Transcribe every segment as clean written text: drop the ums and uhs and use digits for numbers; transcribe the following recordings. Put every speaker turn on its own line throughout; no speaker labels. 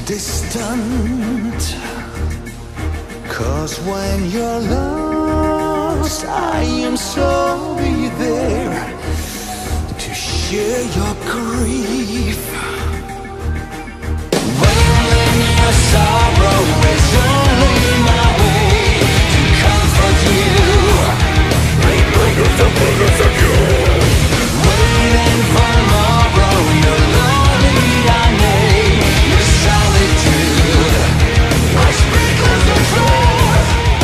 distant. 'Cause when you're lost, I am sorry there to share your grief. When your sorrow is only my way to comfort you. Waiting for tomorrow, your lonely I name, your solitude. I speak of the truth.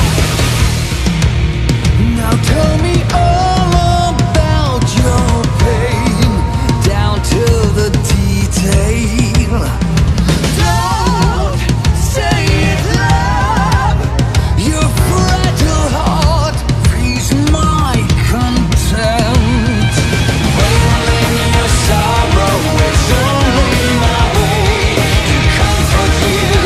Now tell me all about your pain, down to the detail. Don't say it loud. Your fragile heart frees my contempt. Wailing your sorrow is only my way to comfort you.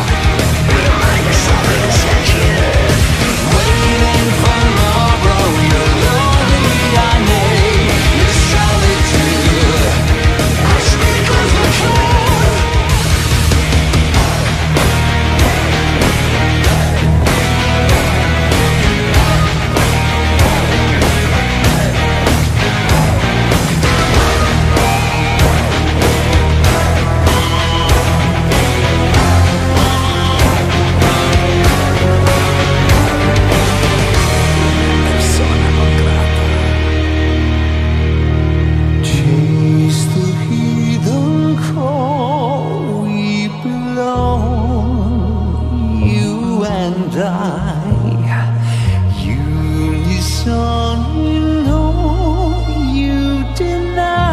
Waiting for tomorrow, your lonely I name, your solitude. I speak of the truth. Chase the heathen call, we belong, you and I. Unison in all you deny.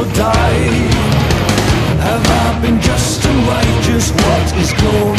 or die? Have I been just and righteous? What is glory?